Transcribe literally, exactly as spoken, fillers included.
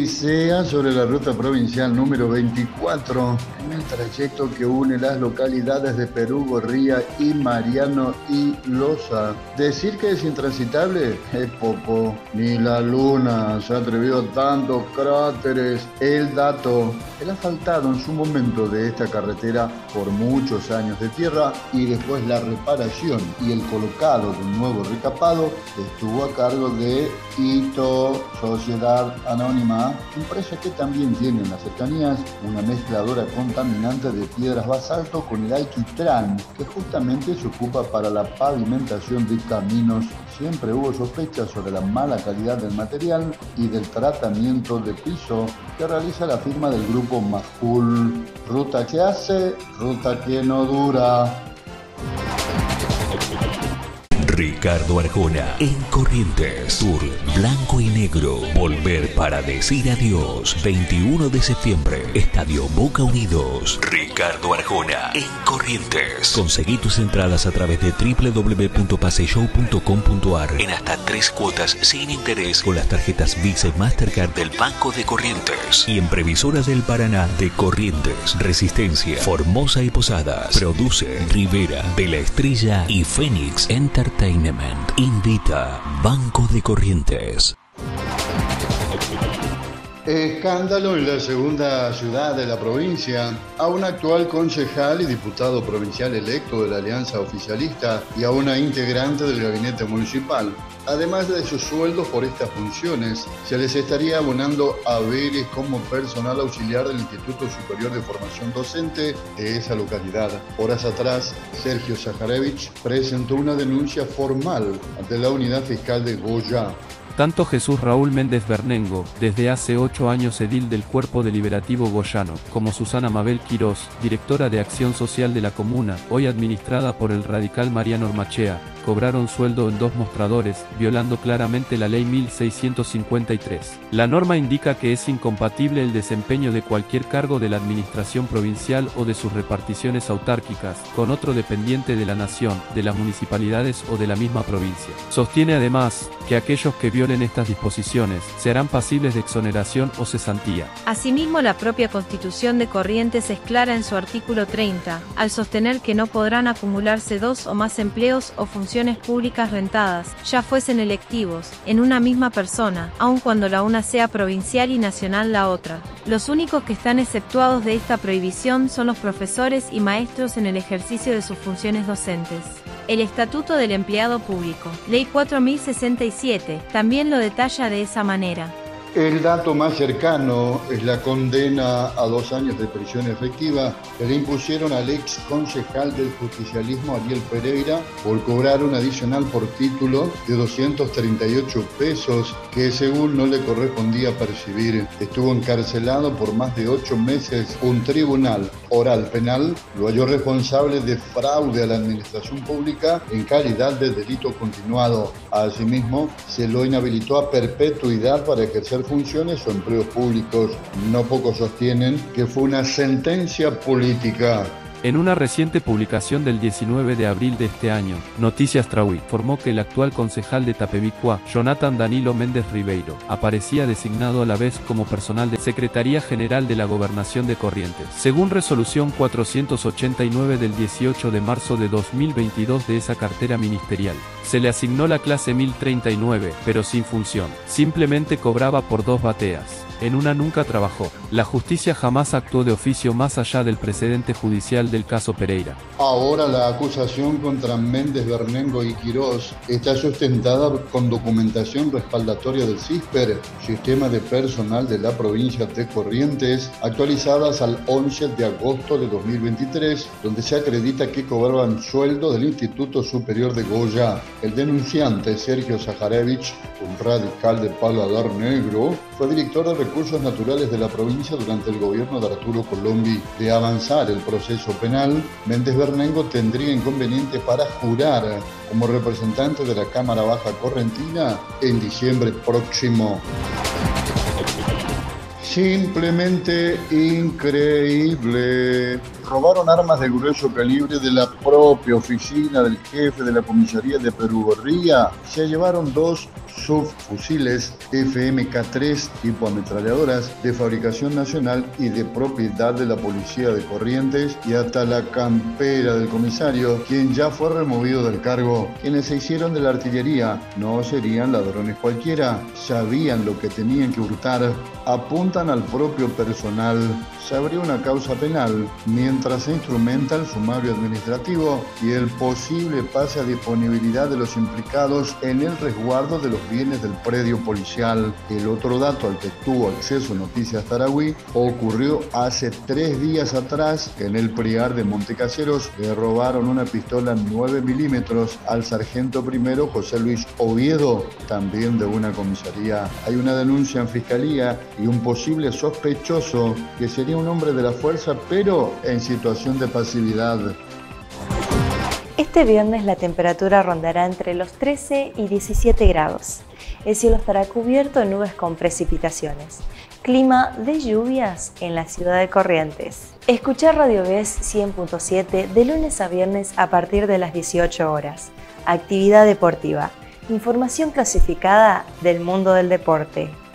Odisea sobre la ruta provincial número veinticuatro, en el trayecto que une las localidades de Perú, Gorría y Mariano y Loza. Decir que es intransitable es poco. Ni la luna se ha atrevido a tantos cráteres. El dato, el asfaltado en su momento de esta carretera por muchos años de tierra y después la reparación y el colocado de un nuevo recapado estuvo a cargo de Ito Sociedad Anónima, empresa que también tiene en las cercanías una mezcladora contaminante de piedras basalto con el alquitrán, que justamente se ocupa para la pavimentación de caminos. Siempre hubo sospechas sobre la mala calidad del material y del tratamiento de piso que realiza la firma del grupo Majul. Ruta que hace, ruta que no dura. Ricardo Arjona en Corrientes Sur, blanco y negro. Volver para decir adiós. veintiuno de septiembre, Estadio Boca Unidos. Ricardo Arjona en Corrientes. Conseguí tus entradas a través de w w w punto paseshow punto com punto a r en hasta tres cuotas sin interés con las tarjetas Visa y Mastercard del Banco de Corrientes y en Previsoras del Paraná de Corrientes, Resistencia, Formosa y Posadas. Produce Rivera, de la Estrella y Fénix Entertainment. Invita Banco de Corrientes. Escándalo en la segunda ciudad de la provincia. A un actual concejal y diputado provincial electo de la Alianza Oficialista y a una integrante del gabinete municipal. Además de sus sueldos por estas funciones, se les estaría abonando haberes como personal auxiliar del Instituto Superior de Formación Docente de esa localidad. Horas atrás, Sergio Zaharevich presentó una denuncia formal ante la Unidad Fiscal de Goya. Tanto Jesús Raúl Méndez Bernengo, desde hace ocho años edil del Cuerpo Deliberativo Goyano, como Susana Mabel Quirós, directora de Acción Social de la comuna, hoy administrada por el radical Mariano Ormachea, cobraron sueldo en dos mostradores, violando claramente la Ley mil seiscientos cincuenta y tres. La norma indica que es incompatible el desempeño de cualquier cargo de la administración provincial o de sus reparticiones autárquicas, con otro dependiente de la nación, de las municipalidades o de la misma provincia. Sostiene además, que aquellos que violen estas disposiciones, serán pasibles de exoneración o cesantía. Asimismo, la propia Constitución de Corrientes es clara en su artículo treinta, al sostener que no podrán acumularse dos o más empleos o funciones públicas rentadas, ya fuesen electivos, en una misma persona, aun cuando la una sea provincial y nacional la otra. Los únicos que están exceptuados de esta prohibición son los profesores y maestros en el ejercicio de sus funciones docentes. El Estatuto del Empleado Público, Ley cuatro mil sesenta y siete, también lo detalla de esa manera. El dato más cercano es la condena a dos años de prisión efectiva que le impusieron al ex concejal del justicialismo Ariel Pereira por cobrar un adicional por título de doscientos treinta y ocho pesos que según no le correspondía percibir. Estuvo encarcelado por más de ocho meses. Un tribunal oral penal lo halló responsable de fraude a la administración pública en calidad de delito continuado. Asimismo, se lo inhabilitó a perpetuidad para ejercer funciones o empleos públicos. No pocos sostienen que fue una sentencia política. En una reciente publicación del diecinueve de abril de este año, Noticias Traui informó que el actual concejal de Tapebicua, Jonathan Danilo Méndez Ribeiro, aparecía designado a la vez como personal de Secretaría General de la Gobernación de Corrientes. Según resolución cuatrocientos ochenta y nueve del dieciocho de marzo de dos mil veintidós de esa cartera ministerial, se le asignó la clase mil treinta y nueve, pero sin función. Simplemente cobraba por dos bateas. En una nunca trabajó. La justicia jamás actuó de oficio más allá del precedente judicial del caso Pereira. Ahora la acusación contra Méndez Bernengo y Quirós está sustentada con documentación respaldatoria del CISPER, Sistema de Personal de la Provincia de Corrientes, actualizadas al once de agosto de dos mil veintitrés, donde se acredita que cobraban sueldo del Instituto Superior de Goya. El denunciante, Sergio Zaharevich, un radical de paladar negro, fue director de Recursos Naturales de la provincia durante el gobierno de Arturo Colombi. De avanzar el proceso penal, Méndez Bernengo tendría inconveniente para jurar como representante de la Cámara Baja Correntina en diciembre próximo. Simplemente increíble. Robaron armas de grueso calibre de la propia oficina del jefe de la comisaría de Perú Gorría. Se llevaron dos subfusiles F M K tres tipo ametralladoras de fabricación nacional y de propiedad de la Policía de Corrientes, y hasta la campera del comisario, quien ya fue removido del cargo. Quienes se hicieron de la artillería no serían ladrones cualquiera, sabían lo que tenían que hurtar, apuntan al propio personal. Se abrió una causa penal mientras se instrumenta el sumario administrativo y el posible pase a disponibilidad de los implicados en el resguardo de los bienes del predio policial. El otro dato al que tuvo acceso Noticias Tarahui ocurrió hace tres días atrás en el Priar de Montecaseros. Le robaron una pistola nueve milímetros al sargento primero José Luis Oviedo, también de una comisaría. Hay una denuncia en fiscalía y un posible sospechoso que sería un hombre de la fuerza, pero en situación de pasividad. Este viernes la temperatura rondará entre los trece y diecisiete grados. El cielo estará cubierto de nubes con precipitaciones. Clima de lluvias en la ciudad de Corrientes. Escuchar Radio B E S cien punto siete de lunes a viernes a partir de las dieciocho horas. Actividad deportiva. Información clasificada del mundo del deporte.